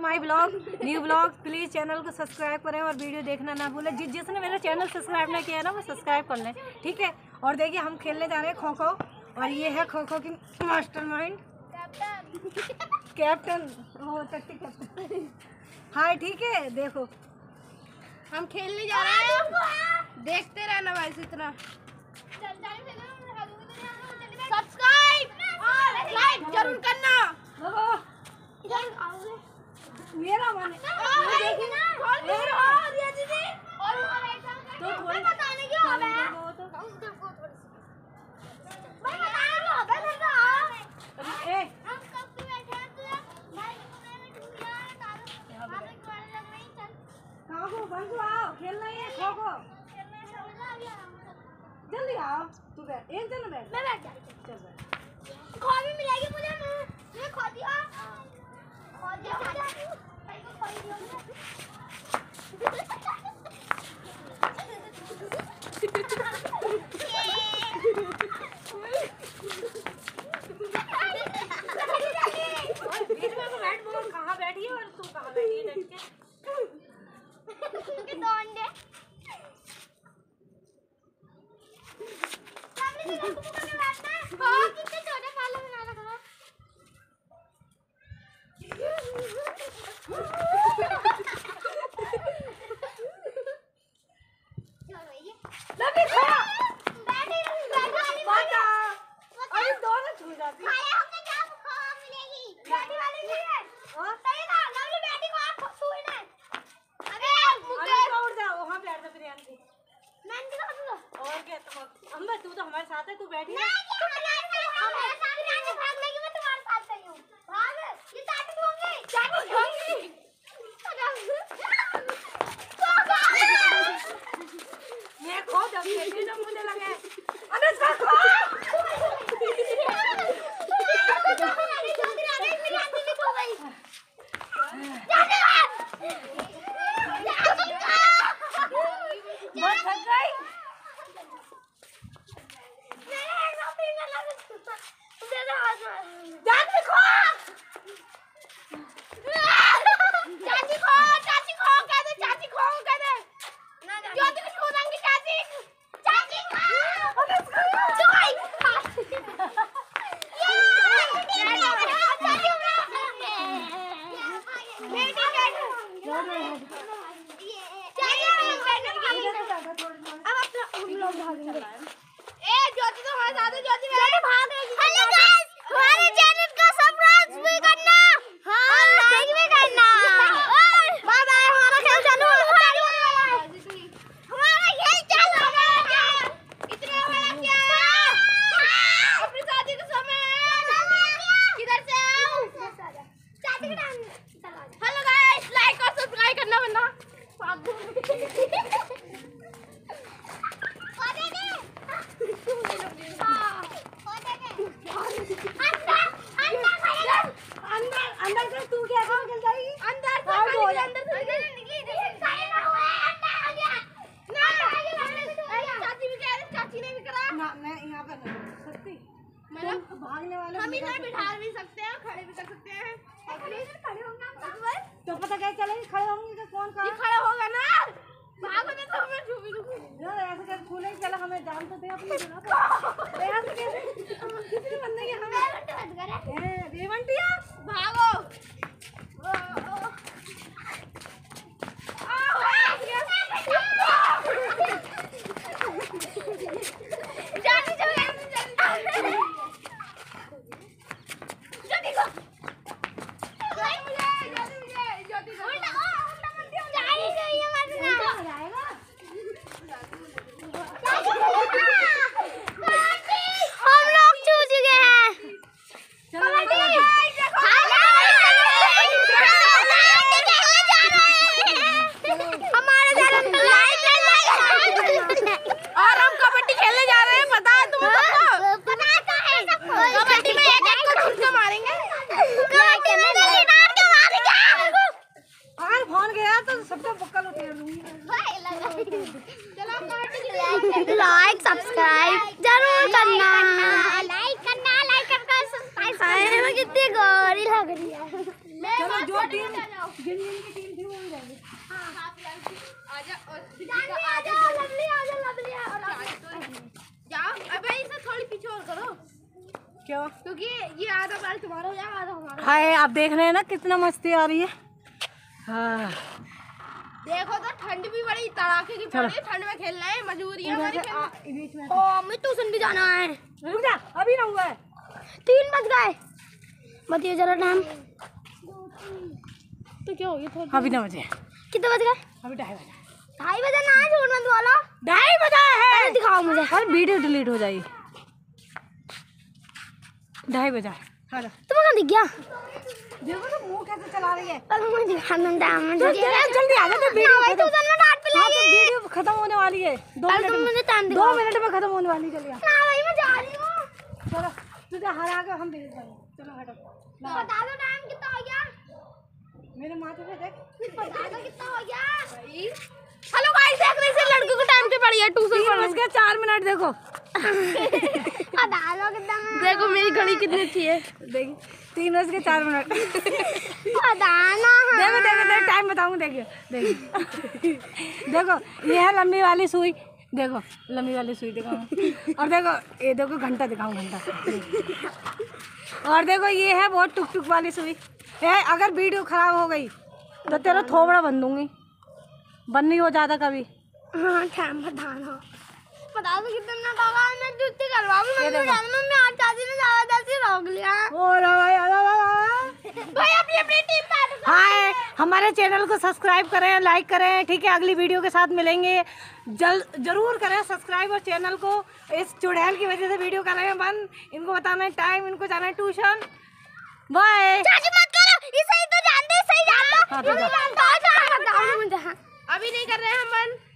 My blog new blog. Please channel को subscribe करें और वीडियो देखना ना भूलें। जिसने मेरा चैनल सब्सक्राइब नहीं किया ना वो सब्सक्राइब कर लें, ठीक है। और देखिए हम खेलने जा रहे हैं खो खो, और ये है खो खो की मास्टरमाइंड कैप्टन वो टट्टी कैप्टन। हाँ ठीक है, देखो हम खेलने जा रहे हैं, देखते रहना बस इतना। सब्सक्राइब और लाइक जरूर करना। मेरा मन आओ खेलना है खो खो। जल्दी आओ, तू बैठ, एक जन बैठ। मैं बैठ जाती हूं। चल बैठ। खो भी मिलेगी मुझे, मैं खो दिया। खो दिया कहीं को खो दिया। बीच में बैठ, बोल कहां बैठी है और तू कहां बैठी है डट के। दो अंडे सामने से तुमको करके बैठना है। हां कितने छोटे पाले बना रखा है। चलो ये लबी खड़ा बैठी बाजा। अरे दोनों छू जाती है। हमने क्या मिलेगी बैठी वाली नहीं है। हां सही ना, लवली बैठी को आप छूना है। वहाँ बैठ जा प्रियांकी। मैं और क्या अम्मा, तू तो हमारे साथ है, तू बैठी है। हमारे साथ प्रियांकी भाग लेगी, मैं तुम्हारे साथ नहीं हूँ। भाग, ये चाटी दूंगी, चाटी दूंगी। मैं खो जब खेलने जब मुझे लगे अनुष्का खो। प्रियांकी भी खो गई। बहुत थक गई। भागने वाले हम इधर बिठा भी सकते हैं, खड़े भी कर सकते हैं। खड़े होंगे तो पता क्या चलेगी, खड़े होंगे तो कौन कहाँ खड़ा होगा ना। भागो ना तो मैं छुपी ऐसे कैसे खुले। चलो हमें जान तो दे अपनी जगह पर। ऐसे कैसे किसी बंदे के हमें बेवंटिया भागो। लाइक सब्सक्राइब जरूर करना, लाइक करना, कितनी गोरी लग रही है। चलो जो टीम जिन की टीम थी वो जाएगी। आजा जाओ। अबे इसे थोड़ी पीछे और करो। क्यों? क्योंकि ये आधा बाल तुम्हारा हो जाएगा, आधा हमारा। हाय, आप देख रहे हैं ना कितना मस्ती आ रही है। हाँ देखो तो ठंड भी बड़ी तड़ाके की पड़ रही है, ठंड में खेल रहे हैं, मजबूरी है हमारी। हमें ट्यूशन भी जाना है। रुक जा, अभी ना हुआ है, 3 बज गए। बताइए जरा टाइम तो क्या हो गया? अभी 9 बजे। कितने बज गए? अभी 2:30 बजे। 2:30 बजे ना है, झूठ मत बोलो। 2:30 बजे है। दिखाओ मुझे। और वीडियो डिलीट हो जाएगी। 2:30 बजे। हाँ तुम्हें कहाँ दिख गया? देखो तो मुंह कैसे चला रही है। कल मुझे दिखाना टाइम में जल्दी आ जा। तो वीडियो खत्म होने वाली है। 2 मिनट में खत्म होने वाली। चलिए ना भाई मैं जा रही हूँ। चलो तुझे हरा के हम भेज देंगे। चलो हटो। बता दो टाइम कितना हो गया? मेरे माथे पे देख, बता दो कितना हो गया भाई। हेलो गाइस, देख रहे हैं लड़के को टाइम पे पड़ी है ट्यूशन पढ़ने। 3 बज के 4 मिनट। देखो बता दो कितना। देखो मेरी घड़ी कितनी अच्छी है। देखिए 3 बज के 4 मिनट। बताना। देखो टाइम बताऊंगा। देखिए देखो ये है लंबी वाली सुई। देखो लंबी वाली सुई दिखाऊं। और देखो ये देखो घंटा दिखाऊं, घंटा। और देखो ये है बहुत टुक टुक वाली सुई। अगर वीडियो खराब हो गई तो तेरा थोबड़ा बन दूंगी। बंद नहीं हो जाता कभी। हाँ टाइम बताना। बता दो कितना होगा। मैं जुत्ती करवाऊंगी। मम्मी आज चाची ने जबरदस्ती रोक लिया। भाई अपनी टीम पे। हाय, हमारे चैनल को सब्सक्राइब करें, लाइक करें, ठीक है। अगली वीडियो के साथ मिलेंगे। जरूर करें सब्सक्राइब और चैनल को। इस चुड़ैल की वजह से वीडियो कर रहे हैं बंद। इनको बताना है टाइम, इनको जाना है ट्यूशन। बाय। चाची मत करो, इसे तो जानते, सही जानते। अभी नहीं कर रहे हैं हम बंद।